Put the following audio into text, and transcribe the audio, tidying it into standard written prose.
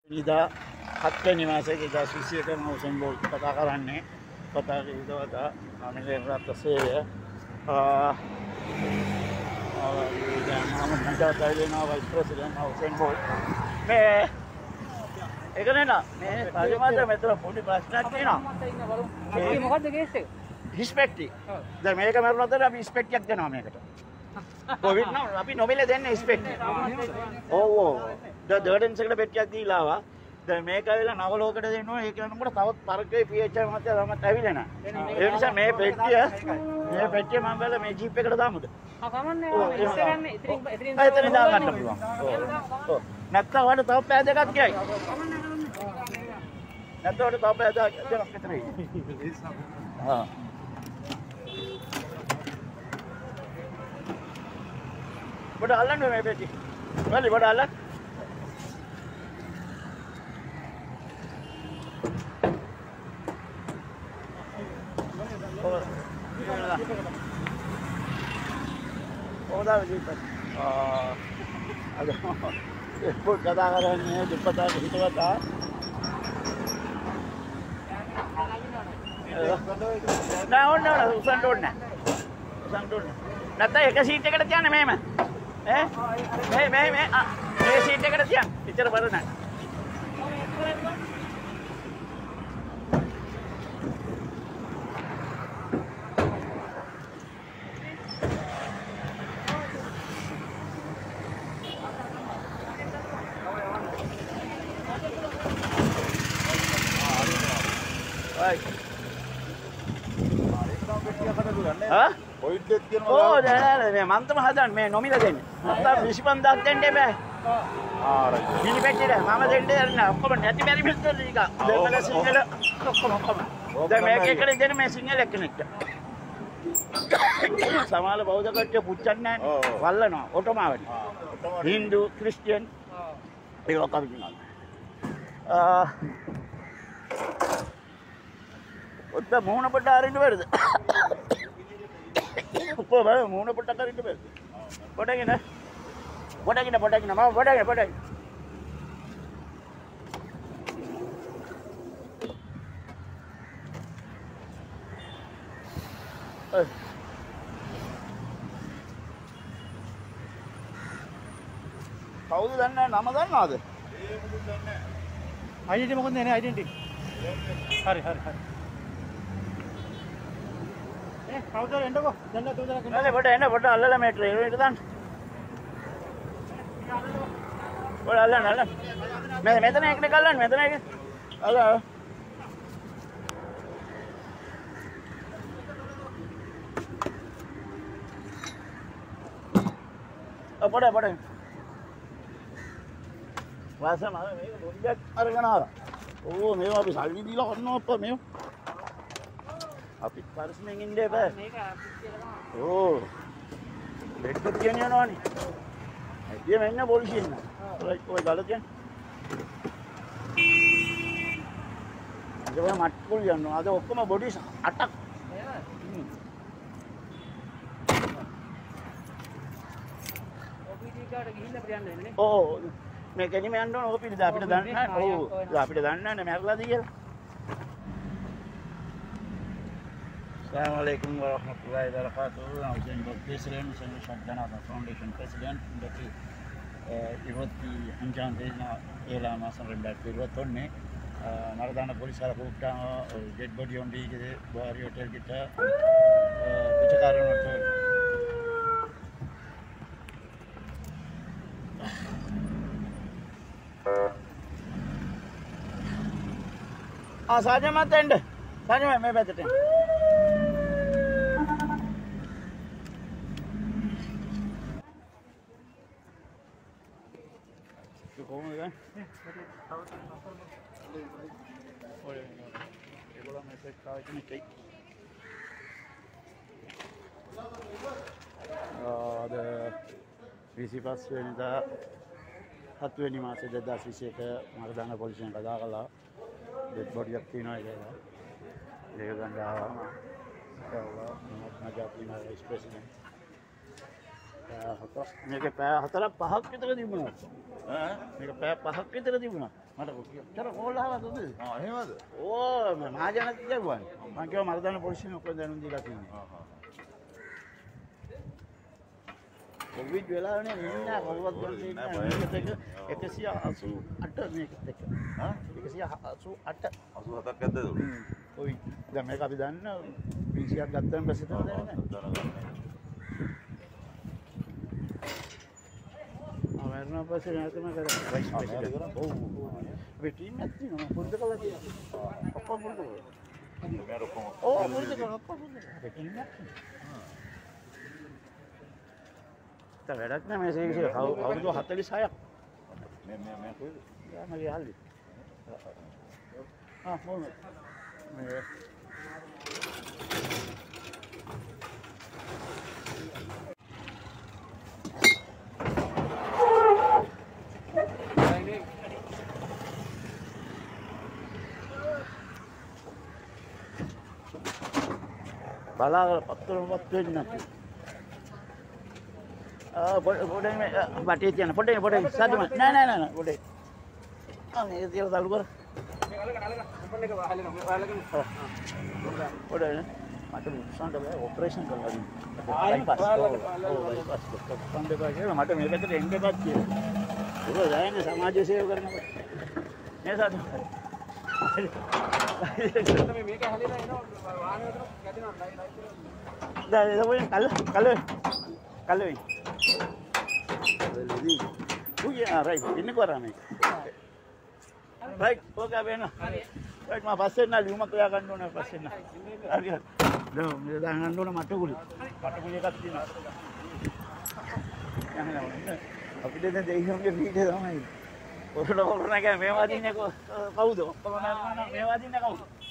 ඉදා 7 වෙනි මාසයේ 2021 මවුසන් බෝල්ට් කතා කරන්නේ කතා කිව්වද අමෙරිකන් රට සේවය මම හිතාගෙන වයිස් ප්‍රෙසිඩන්ට් මවුසන් බෝල්ට් මේ ඒක නේ මේ රාජමාත මෙතන පොඩි ප්‍රශ්නයක් තියෙනවා ඒක මොකද්ද කේස් එක හිස්පෙක්ටි දැන් මේක මරුණාද අපි හිස්පෙක්ටියක් දෙනවා මේකට කොවිඩ් නම් අපි නොමිලේ දෙන්නේ හිස්පෙක්ටි ඔව් ඔව් දර්ඩන්ස් එකට පෙට්ටියක් දීලා ආවා දැන් මේක ඇවිල්ලා නව ලෝකෙට දෙන්න ඕනේ ඒක කරනකොට තවත් පරකේ PHR මහත්තයා තමයි ඇවිල්ලා නැහැ ඒ නිසා මේ පෙට්ටිය මම බලලා මේ ජීප් එකට දාමුද කමන්නේ ඉස්සරන්නේ ඉතින් එතන දා ගන්න පුළුවන් ඔව් නැත්තම් වඩ තව පෑ දෙකක් ගියයි නැත්තම් වඩ තව පෑ දෙකක් විතරයි හා බඩ අල්ලන්න මේ පෙට්ටි වලි බඩ අල්ලන්න Oda gitu. Ada pun kata-katanya jepatan itu kata. Nah, usan dona. Nata එක සීට් එකට තියන්න මෙහෙම. මේ සීට් එකට තියන්න. පිටර බලන්න. Oh, nෑ මම තමයි හදන්නේ මේ නොමිල දෙන්නේ. නැත්තම් 25000ක් දෙන්න එපා. පිළි පෙට්ටියට මම දෙන්න නෑ. ඔක්කොම නැති බැරි මිස්තර ටික. දෙමළ සිංහල ඔක්කොම. දැන් මේක එකට දෙන්න මේ සිංහල එක්කෙනෙක්ට. සමාල බෞද්ධ කට්ටිය පුච්චන්නේ නෑනේ. වල්ලනවා ඔටෝමාවට. හින්දු, ක්‍රිස්තියානි ඒක ඔක්කොම කියනවා. ඔත්ත මොහොන පොට අරින්න බැරිද? ඔක්කොම මොහොන පොට අරින්න බැරිද? පොටගෙන මම පොටගෙන කවුද දන්නේ නම දන්නවද? identity මොකද නේ identity හරි කවුද එන්නකෝ දැන් තුන්දෙනා නෑ පොට අල්ලලා මේ ට්‍රේන් එකට දාන්න පොට අල්ලන්න මෙතන එකනේ කල්ලන්න මෙතන එක අල්ලලා පොට වාසම මේක පොඩ්ඩක් අරගෙන ආවා ඕ මේවා අපි සල්ලි දීලා කරනවා අප්පා මේවා අපි පරිස්සමෙන් ඉන්න එපා මේක පිටියට ඕ බෙඩ් එක තියන්න යනවනේ ඇයි මෙන්න පොලිසිය ඉන්න ඔය ගල තියන්න අද මට්ටුල් යනවා අද ඔක්කොම බොඩිස් 8ක් ඔබිඩි කාට ගිහිල්ලා ප්‍රයන්න වෙන්නේ ඕ මේ කෙලිම යන්න ඕන ඔක පිළිද අපිට දන්නේ නැහැ ඔව් අපිට දන්නේ නැහැ මැරලාද කියලා Assalamualaikum warahmatullahi wabarakatuh. Mausen Bolt President, Seni Shadjana Foundation President. Indaki iroti anjan dena ela masan 2021 Maradana Polisara Pukta dead body on the Bari Hotel kita Pichakaran Hotel. Saja mata ende. Saja मैं बैठते हैं ¿cómo me ven? Oye, llegó la mesa estaba aquí mi cake. The විසිපස් වෙනිදා 7 වෙනි මාසේ 2021 මරදාන පොලිසියෙන් කතා කළා dead බොඩියක් තියෙනවා කියලා. ඒක ගන්න ආවා. මම වයිස් ප්‍රෙසිඩන්ට් මේක පැය 4-5ක් විතර තිබුණා. මේක පැය 5ක් විතර තිබුණා. මට කොච්චර කෝල් ආවද? ආ එහෙමද? ඕ මහජනත් කියවන්නේ. මම කිව්වා මරදාන පොලිසියෙන් ඔක්කොම දැනුම් දීලා තියෙනවා. කොවිඩ් වෙලාවනේ නින්නා කවුවත් ගන්නේ නැහැ. මේකත් එක 188 මේකත් එක. හා 188 87ක් ඇද්ද ඒක? ඔයි දැන් මේක අපි දන්න PCR ගත්තාම පස්සේ තමයි දැනගන්නේ. අවර්ණ පස්සේ නැතම කරා. රයිස් පස්සේ. ඔව්. අපි ටීම් එකක් තියෙනවා. පොඩ්ඩ කළා තියෙනවා. ඔක්කොම පොඩ්ඩ කළා. මේ ඔක්කොම ඕ පොඩ්ඩ කළා. ඔක්කොම පොඩ්ඩ කළා. ටීම් එකක්. වැඩක් නෑ මේ සීසි අවුරුදු 46ක් මේ කොහෙද? මගේ හල්ලි මොන මේ බලාගෙන පත්තරමත් වෙන්නේ නැති පොඩේ මේ බටේ තියන පොඩේ සාදුම නෑ පොඩේ මේ තියලා දාලු කර පොඩේ මට මුස්සන්ට බෑ ඔපරේෂන් කරලා මට මේකට එන්න එපා කියලා ඒක දැනන්නේ සමාජ සේවය කරනකොට නේ සාදු මේක හැලිලා එනවා වාහනයකට ගැටෙනවා දැන් කලවේ right ini ko rame right oke beno right ma passen na luma ko ya ganno na passen na ari do me da ganno na matukuli එකක් තියෙනවා අපිට දැන් දෙයියන්ගේ වීඩියෝ තමයි පොරොන එක මේවා දින්නේ කවුද ඔක්කොම මේවා දින්නේ කවුද